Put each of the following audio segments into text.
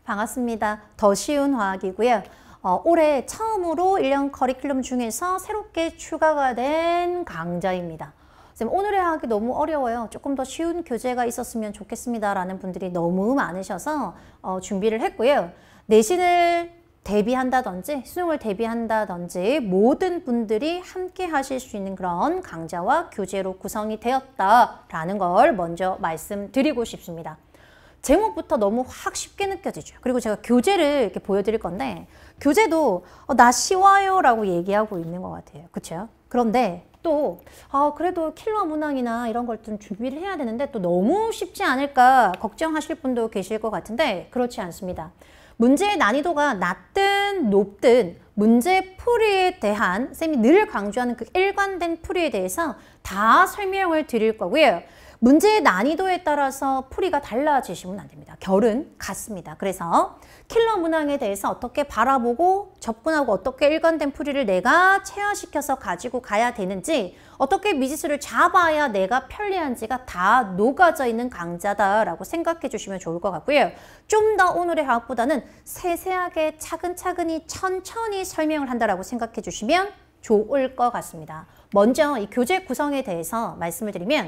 반갑습니다. 더 쉬운 화학이고요. 올해 처음으로 1년 커리큘럼 중에서 새롭게 추가가 된 강좌입니다. 선생님, 오늘의 화학이 너무 어려워요. 조금 더 쉬운 교재가 있었으면 좋겠습니다. 라는 분들이 너무 많으셔서 준비를 했고요. 내신을 대비한다든지 수능을 대비한다든지 모든 분들이 함께 하실 수 있는 그런 강좌와 교재로 구성이 되었다라는 걸 먼저 말씀드리고 싶습니다. 제목부터 너무 확 쉽게 느껴지죠. 그리고 제가 교재를 이렇게 보여드릴 건데 교재도 나 쉬워요 라고 얘기하고 있는 것 같아요. 그렇죠? 그런데 또 그래도 킬러 문항이나 이런 걸 좀 준비를 해야 되는데 또 너무 쉽지 않을까 걱정하실 분도 계실 것 같은데 그렇지 않습니다. 문제의 난이도가 낮든 높든 문제 풀이에 대한 쌤이 늘 강조하는 그 일관된 풀이에 대해서 다 설명을 드릴 거고요. 문제의 난이도에 따라서 풀이가 달라지시면 안 됩니다. 결은 같습니다. 그래서 킬러 문항에 대해서 어떻게 바라보고 접근하고 어떻게 일관된 풀이를 내가 체화시켜서 가지고 가야 되는지 어떻게 미지수를 잡아야 내가 편리한지가 다 녹아져 있는 강좌다라고 생각해 주시면 좋을 것 같고요. 좀 더 오늘의 화학보다는 세세하게 차근차근히 천천히 설명을 한다라고 생각해 주시면 좋을 것 같습니다. 먼저 이 교재 구성에 대해서 말씀을 드리면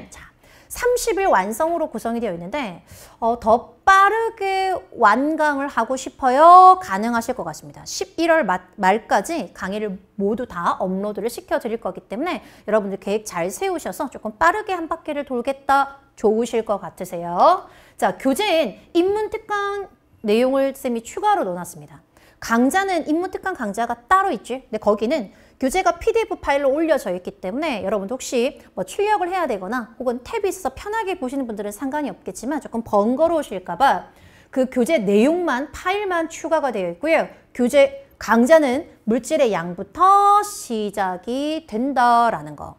30일 완성으로 구성이 되어 있는데 더 빠르게 완강을 하고 싶어요? 가능하실 것 같습니다. 11월 말까지 강의를 모두 다 업로드를 시켜드릴 거기 때문에 여러분들 계획 잘 세우셔서 조금 빠르게 한 바퀴를 돌겠다 좋으실 것 같으세요. 자, 교재엔 인문특강 내용을 쌤이 추가로 넣어놨습니다. 강좌는 인문특강 강좌가 따로 있죠. 근데 거기는 교재가 PDF 파일로 올려져 있기 때문에 여러분도 혹시 뭐 출력을 해야 되거나 혹은 탭이 있어서 편하게 보시는 분들은 상관이 없겠지만 조금 번거로우실까 봐 그 교재 내용만 파일만 추가가 되어 있고요. 교재 강좌는 물질의 양부터 시작이 된다라는 거.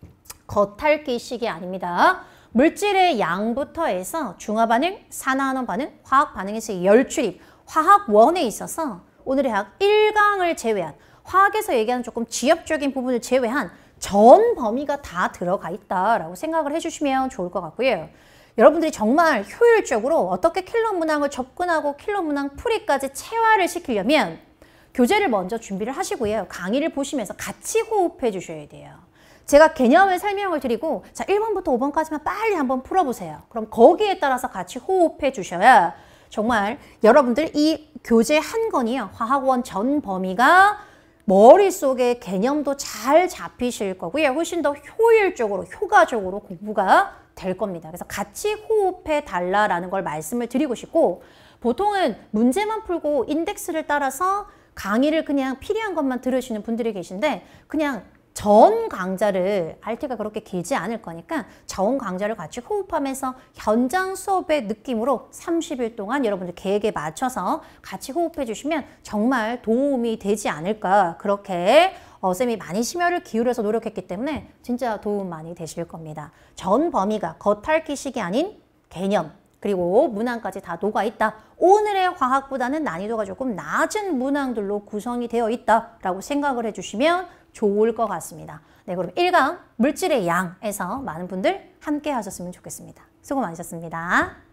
겉핥기식이 아닙니다. 물질의 양부터 해서 중화반응, 산화환원 반응, 화학반응에서 열출입, 화학원에 있어서 오늘의 화학 1강을 제외한 화학에서 얘기하는 조금 지엽적인 부분을 제외한 전 범위가 다 들어가 있다라고 생각을 해주시면 좋을 것 같고요. 여러분들이 정말 효율적으로 어떻게 킬러 문항을 접근하고 킬러 문항 풀이까지 체화를 시키려면 교재를 먼저 준비를 하시고요. 강의를 보시면서 같이 호흡해 주셔야 돼요. 제가 개념을 설명을 드리고 자 1번부터 5번까지만 빨리 한번 풀어보세요. 그럼 거기에 따라서 같이 호흡해 주셔야 정말 여러분들 이 교재 한 권이요. 화학원 전 범위가 머릿속에 개념도 잘 잡히실 거고요. 훨씬 더 효율적으로, 효과적으로 공부가 될 겁니다. 그래서 같이 호흡해 달라라는 걸 말씀을 드리고 싶고 보통은 문제만 풀고 인덱스를 따라서 강의를 그냥 필요한 것만 들으시는 분들이 계신데 그냥 전 강좌를 RT가 그렇게 길지 않을 거니까 전 강좌를 같이 호흡하면서 현장 수업의 느낌으로 30일 동안 여러분들 계획에 맞춰서 같이 호흡해 주시면 정말 도움이 되지 않을까 그렇게 쌤이 많이 심혈을 기울여서 노력했기 때문에 진짜 도움 많이 되실 겁니다. 전 범위가 겉핥기식이 아닌 개념 그리고 문항까지 다 녹아있다. 오늘의 화학보다는 난이도가 조금 낮은 문항들로 구성이 되어 있다라고 생각을 해주시면 좋을 것 같습니다. 네, 그럼 1강 물질의 양에서 많은 분들 함께 하셨으면 좋겠습니다. 수고 많으셨습니다.